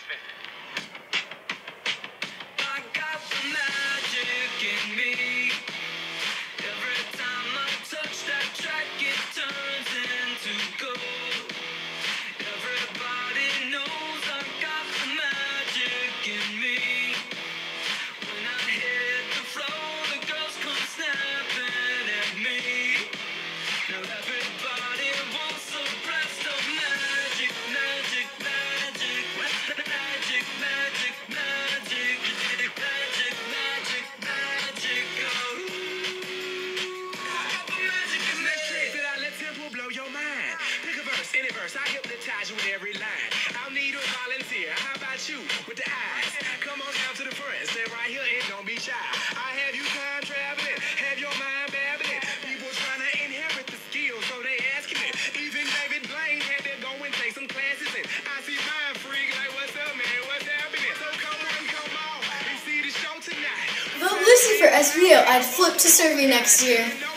I got the magic in me. Every time I touch that track, it turns into gold. Everybody knows I got the magic in me. When I hit the floor, the girls come snapping at me. Now everybody wants a blast of magic, magic, magic, magic, magic, magic, magic, magic, magic, oh. I got the magic in me. Check it out, let tempo blow your mind. Pick a verse, any verse, I hypnotize you with every line. I'll need a volunteer. How about you with the eyes? Come on down to the front, stay right here and don't be shy. I have you time traveling, have your mind babbling. People trying to inherit the skills, so they asking it. Even David Blaine had to go and take some classes in. I see mind freak like, what's up, man? What's happening? So come on, and see the show tonight. Vote Lucy for SVO. I'd flip to serving next year.